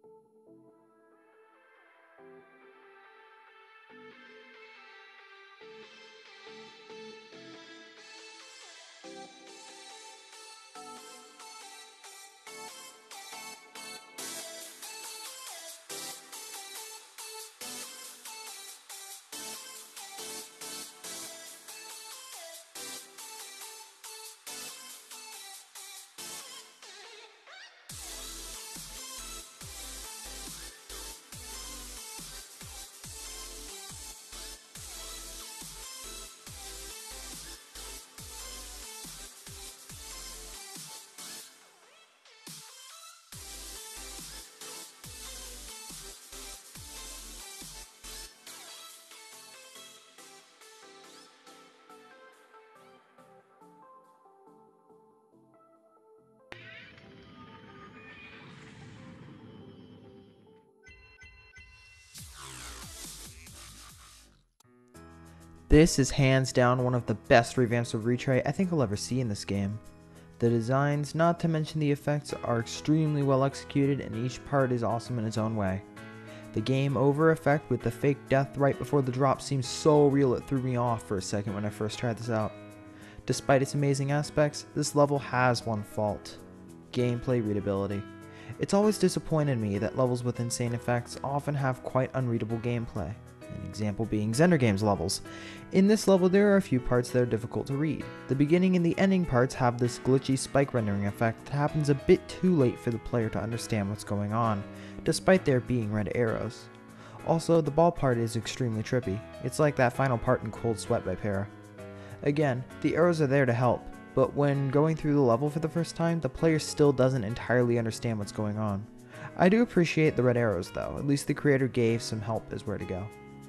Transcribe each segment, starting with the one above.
This is hands down one of the best revamps of Retray I think I'll ever see in this game. The designs, not to mention the effects, are extremely well executed and each part is awesome in its own way. The game over effect with the fake death right before the drop seems so real it threw me off for a second when I first tried this out. Despite its amazing aspects, this level has one fault: gameplay readability. It's always disappointed me that levels with insane effects often have quite unreadable gameplay. An example being Xenogames levels. In this level there are a few parts that are difficult to read. The beginning and the ending parts have this glitchy spike rendering effect that happens a bit too late for the player to understand what's going on, despite there being red arrows. Also, the ball part is extremely trippy. It's like that final part in Cold Sweat by Para. Again, the arrows are there to help, but when going through the level for the first time, the player still doesn't entirely understand what's going on. I do appreciate the red arrows though, at least the creator gave some help as where to go.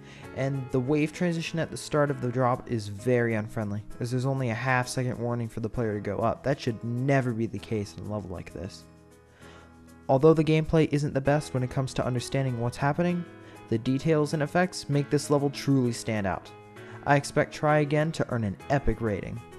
And the wave transition at the start of the drop is very unfriendly, as there's only a half-second warning for the player to go up. That should never be the case in a level like this. Although the gameplay isn't the best when it comes to understanding what's happening, the details and effects make this level truly stand out. I expect Try Again to earn an epic rating.